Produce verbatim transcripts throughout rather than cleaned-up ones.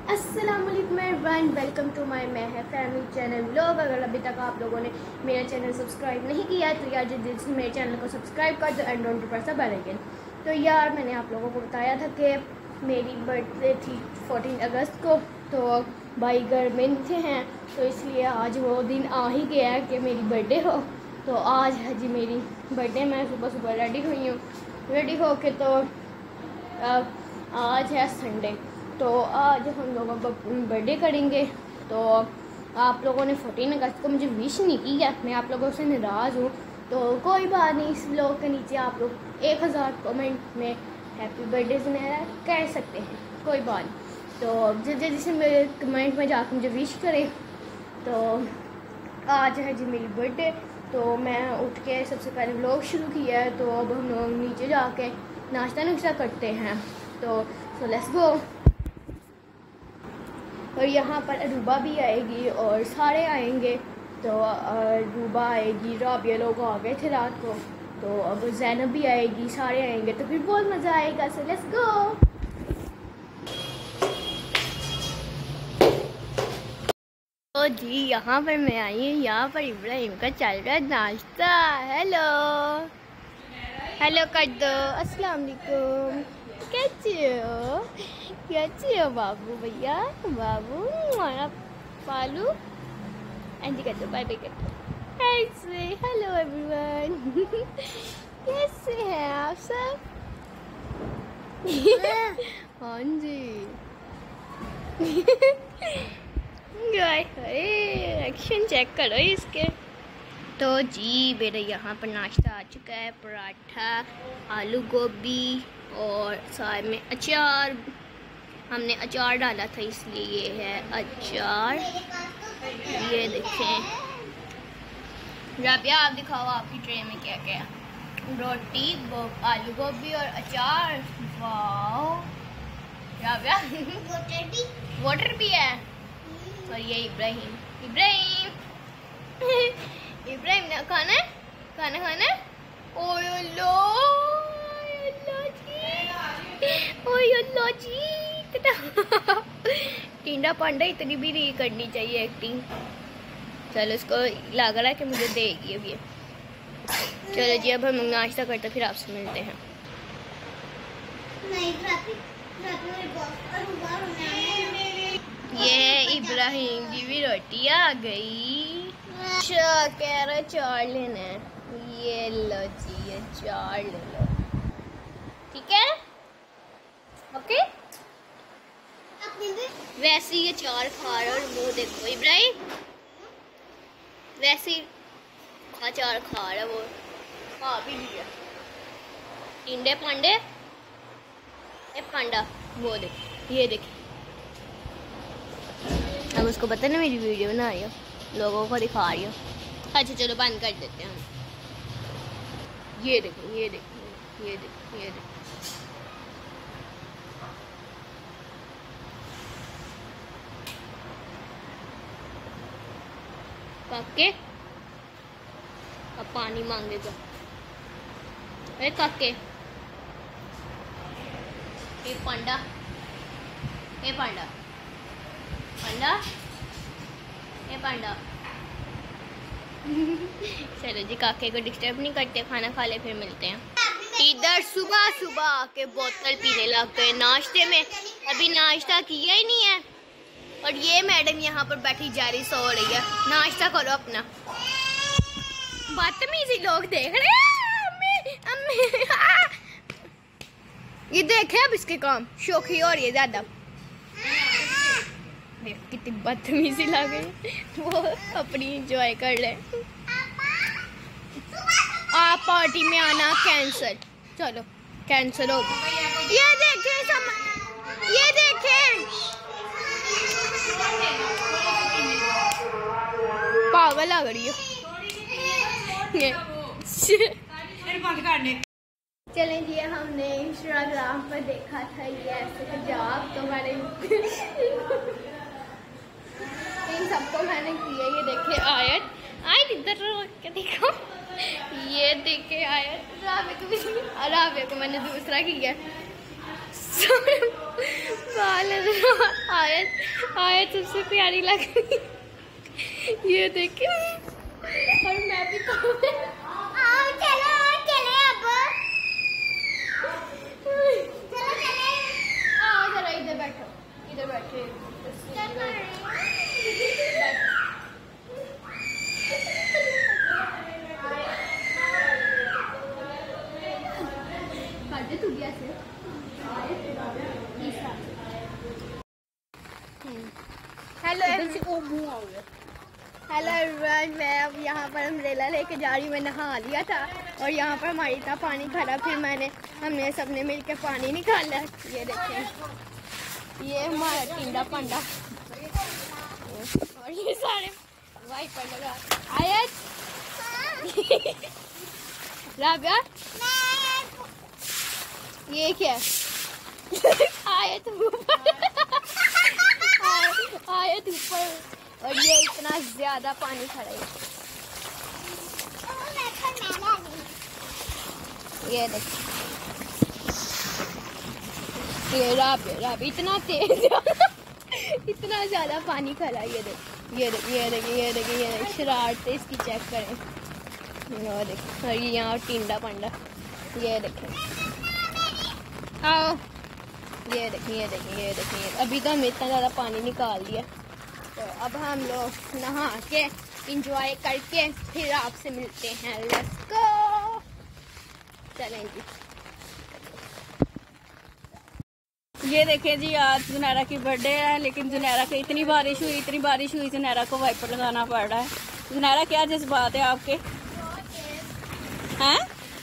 अस्सलामुअलैकुम everyone, welcome to my मैं है फैमिली चैनल व्लॉग। अगर अभी तक आप लोगों ने मेरा चैनल सब्सक्राइब नहीं किया तो यार जल्दी मेरे चैनल को सब्सक्राइब कर दो and don't press the bell icon. तो यार मैंने आप लोगों को बताया था कि मेरी बर्थडे थी चौदह अगस्त को, तो भाई घर में थे हैं तो इसलिए आज वो दिन आ ही गया है कि मेरी बर्थडे हो। तो आज है जी मेरी बर्थडे। मैं सुबह सुबह रेडी हुई हूँ, रेडी हो के तो आज है संडे, तो आज हम लोगों को बर्थडे करेंगे। तो आप लोगों ने चौदह अगस्त को मुझे विश नहीं की है, मैं आप लोगों से नाराज़ हूँ। तो कोई बात नहीं, इस व्लॉग के नीचे आप लोग एक हज़ार कमेंट में हैप्पी बर्थडे सुनहरा कह सकते हैं, कोई बात नहीं। तो जल्दी जैसे मेरे कमेंट में जाकर मुझे विश करें। तो आज है जी मेरी बर्थडे, तो मैं उठ के सबसे पहले व्लॉग शुरू किया है। तो अब हम लोग नीचे जाके नाश्ता नुश्ता करते हैं। तो सो लेट्स गो। और यहाँ पर अरूबा भी आएगी और सारे आएंगे। तो अरूबा आएगी, राबिया लोग आ गए थे रात को, तो अब ज़ैनब भी आएगी, सारे आएंगे तो फिर बहुत मज़ा आएगा। So let's go. तो जी यहाँ पर मैं आई हूँ, यहाँ पर इब्राहिम का चल रहा है नाश्ता। हेलो हेलो कर दो, अस्सलाम वालेकुम, कैसे हो कैसे हो बाबू भैया, बाबू हमारा पालू एंडी कर दो, बाय बाय कर दो, ऐसे हेलो एवरीवन। कैसे हैं आप सब? हाँ जी। एक्शन चेक करो इसके। तो जी मेरे यहाँ पर नाश्ता आ चुका है, पराठा, आलू गोभी और साथ में अचार। हमने अचार डाला था इसलिए ये है अचार। ये देखें, राबिया आप दिखाओ आपकी ट्रे में क्या क्या है। रोटी, गो, आलू गोभी और अचार। वाह राबिया वाटर भी है। और ये इब्राहिम इब्राहिम इब्राहिम ने खाना है, खाना खाना है। ओ लो जी टींडा पांडा इतनी भी नहीं करनी चाहिए एक्टिंग। चलो इसको लग रहा है कि मुझे देगी अब ये। चलो जी अब हम नाश्ता करते फिर आपसे मिलते हैं। ये इब्राहिम की भी रोटी आ गई। अच्छा कह रहा चार लेना है, ये लो जी ये चार ले लो, ठीक है ओके। वैसे ये चार खा रहा और मुँह देखो इब्राहिम, वैसे अचार खा रहा वो, खा भी लिया। टिंडे पांडे ये पांडा वो देख, ये देख। अब उसको पता ना मेरी वीडियो बना रही हो, लोगों को दिखा रही हो। अच्छा चलो बंद कर देते हैं हम। ये देखो ये देखो ये देखो ये देखो। काके अब पानी मांगेगा। अरे काके ये पांडा, ये पांडा पांडा ये पांडा। चलो जी काके को डिस्टर्ब नहीं करते, खाना खा ले फिर मिलते हैं। इधर सुबह सुबह आके बोतल पीने लग गए नाश्ते में, अभी नाश्ता किया ही नहीं है। और ये मैडम यहाँ पर बैठी जा रही, सो रही है। नाश्ता करो अपना। बदतमीजी लोग देख रहे हैं। अम्मी, अम्मी, ये देखे अब इसके काम शोखी और ये ज्यादा कितनी बदतमीजी लग गई। वो अपनी एंजॉय कर ले। आप पार्टी में आना कैंसल, चलो कैंसल हो गया। ये देखें सम... ये देखें पागल लग रही है। चलें जी हमने इंस्टाग्राम पर देखा था ये ऐसे हिजाब, तो मैंने इन सबको मैंने किया। ये देखे आयत आयत इधर के देखो, ये देखे आयत राबे को राबे को मैंने दूसरा किया। बाल आयत आयत सबसे प्यारी लग रही, ये देखिए। और मैं भी तो आओ चलो चले अब चलो चले आओ जरा इधर बैठो, इधर बैठे तू गया से हेलो हेलो एवरीवन, मैं अब यहाँ पर अम्ब्रेला लेके जा रही हूँ। मैं नहा लिया था और यहाँ पर हमारी इतना पानी खड़ा, फिर मैंने हमने सबने मिलकर पानी निकाला। ये देखें, ये हमारा टिंडा पंडा और ये सारे वाइपर लगा। आयत राबिया, ये क्या आयत ऊपर आयत ऊपर और ये इतना ज्यादा पानी खड़ा है। ये देखिए, ये राब राब इतना तेज इतना ज्यादा पानी खड़ा है। ये देख ये देख ये देखिए ये देखिए ये देख शरारत इसकी चेक करें। ये देखिए, और ये यहाँ टिंडा पंडा, ये देखें आओ, ये देखिए ये देखिए ये देखिए। अभी तो हमने इतना ज़्यादा पानी निकाल दिया, तो अब हम लोग नहा के इंजॉय करके फिर आपसे मिलते हैं। लेट्स गो, चलें जी। ये देखिए जी, आज जुनैरा की बर्थडे है, लेकिन जुनैरा को इतनी बारिश हुई इतनी बारिश हुई जुनैरा को वाइपर लगाना पड़ रहा है। जुनैरा क्या जज्बात है आपके? हैं?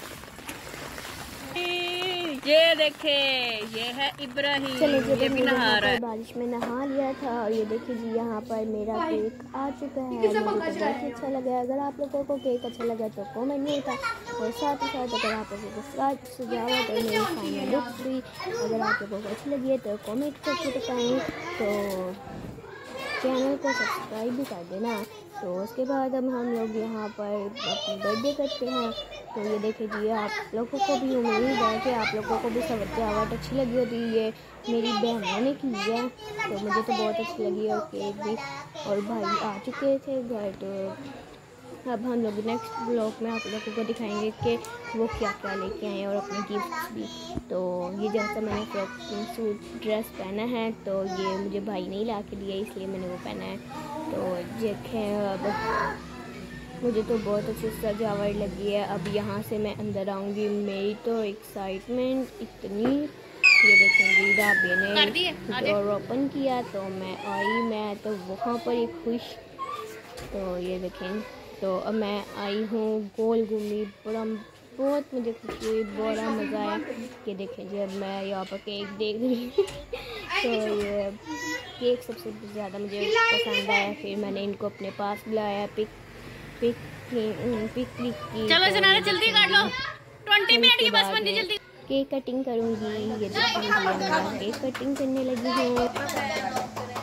ये देखे, ये है इब्राहिम, ये भी नहा रहा है। बारिश में नहा लिया था और ये देखिए जी, यहाँ पर मेरा केक आ चुका है। मुझे तो बहुत ही अच्छा लगा। अगर आप लोगों को केक अच्छा लगा तो कमेंट में था, और साथ ही साथ अगर आप लोगों को साथ सजावट और मेरी फाइनल लुक हुई अगर आप लोगों को अच्छी लगी है तो कमेंट करके बताएं, तो चैनल को सब्सक्राइब भी कर देना। तो उसके बाद अब हम लोग यहाँ पर अपनी बर्थडे करते हैं। तो ये देखिए जी, आप लोगों को भी उम्मीद है कि आप लोगों को भी सजावट अच्छी लगी होती। ये मेरी बहनों ने की है, तो मुझे तो बहुत अच्छी लगी, और केक भी, और भाई आ चुके थे घर। तो अब हम लोग नेक्स्ट ब्लॉग में आप लोगों को दिखाएंगे कि वो क्या क्या लेके आए और अपने गिफ्ट्स भी। तो ये जैसा मैंने फ्रॉक सूट ड्रेस पहना है, तो ये मुझे भाई ने ला के दिया, इसलिए मैंने वो पहना है। तो देखें, अब मुझे तो बहुत अच्छी सजावट लगी है। अब यहाँ से मैं अंदर आऊँगी, मेरी तो एक्साइटमेंट इतनी। ये देखेंगे, राबिया ने डोर ओपन किया तो मैं आई, मैं तो वहाँ पर ही खुश। तो ये देखें, तो अब मैं आई हूँ, गोल घूमी, बड़ा बहुत मुझे खुशी हुई, बड़ा मज़ा आया। ये देखें जी, अब मैं यहाँ पर केक देख रही हूँ तो ये केक सबसे ज़्यादा मुझे पसंद आया। फिर मैंने इनको अपने पास बुलाया, पिक पिक पिक क्लिक की। चलो जुनैरा जल्दी कर लो, ट्वेंटी मिनट की बस बंदी, जल्दी केक कटिंग करूँगी। ये देखिए, मैं केक कटिंग करने लगी हूँ।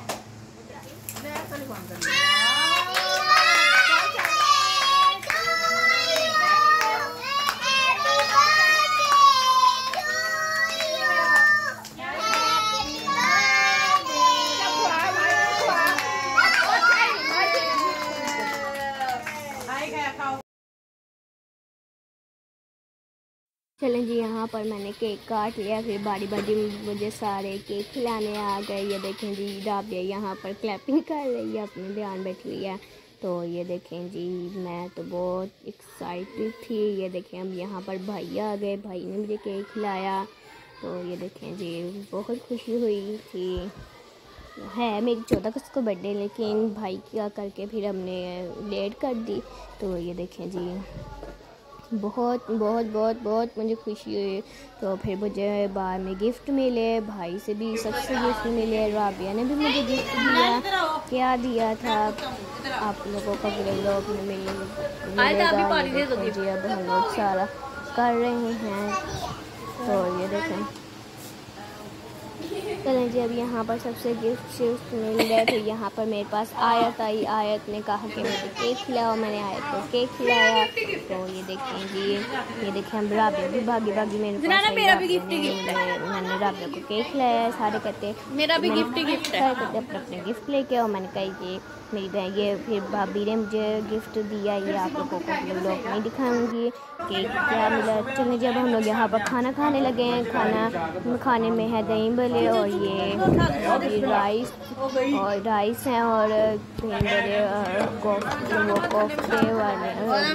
चलें जी, यहाँ पर मैंने केक काट लिया, फिर बारी बारी मुझे सारे केक खिलाने आ गए। ये देखें जी, राबिया यहाँ पर क्लैपिंग कर रही है, अपने ध्यान बैठी हुई है। तो ये देखें जी, मैं तो बहुत एक्साइटेड थी। ये देखें, अब यहाँ पर भाई आ गए, भाई ने मुझे केक खिलाया। तो ये देखें जी, बहुत खुशी हुई थी। है मेरी चौदह अगस्त को बर्थडे, लेकिन भाई क्या करके फिर हमने लेट कर दी। तो ये देखें जी, बहुत बहुत बहुत बहुत मुझे खुशी हुई। तो फिर मुझे बाद में गिफ्ट मिले, भाई से भी सबसे गिफ्ट मिले, राबिया ने भी मुझे गिफ्ट दिया। क्या दिया था आप लोगों को अगले लोग में मिलेगा। जी, अब हम लोग सारा कर रहे हैं। तो ये देखें, चलें जी, अब यहाँ पर सबसे गिफ्ट शिफ्ट मिल गए। फिर यहाँ पर मेरे पास आयत आई। आयत ने कहा कि मुझे केक खिलाओ। मैंने आयत को केक खिलाया। तो ये देखें जी, ये देखें हम राबिया भी भागी भागी मेरे पास आई। मेरा भी गिफ्ट ही गिफ्ट है। मैंने मैंने राबिया को केक खिलाया। सारे कहते मेरा भी मैंने- गिफ्ट ही गिफ्ट है। सारे कहते अपने अपने गिफ्ट लेके आओ। मैंने कहा ये मेरी बहन, ये फिर भाभी ने मुझे गिफ्ट दिया। ये आप लोगों को लोग नहीं दिखाऊंगी केक क्या मिला। चलिए जब हम लोग यहाँ पर खाना खाने लगे हैं। खाना खाने में है दही भले और ये, ये राइस और राइस हैं और दही भले कोफ्ते, वो कोफ्ते वाले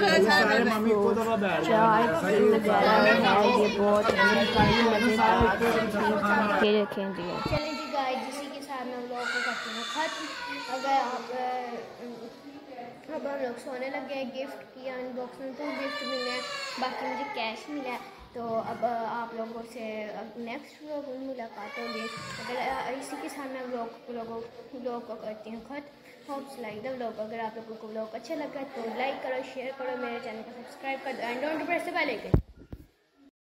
चाय वगैरह है। ये बहुत मज़ेदार ये रखें जी। चलिए जी गाइस, इसी के साथ मैं लोगों को करते हैं खत्म। अगर आप अब हम लोग सोने लग गए। गिफ्ट किया अनबॉक्स में, तो गिफ्ट मिले हैं, बाकी मुझे कैश मिला है। तो अब आप लोगों से नेक्स्ट व्लॉग में मुलाकात होगी। अगर इसी के साथ मैं व्लॉग लोगों व्लॉग को करती हूँ खत्म। Hopes like the vlog. अगर आप लोगों को व्लॉग अच्छा लगा तो लाइक करो, शेयर करो, मेरे चैनल को सब्सक्राइब कर दो and don't press the bell icon.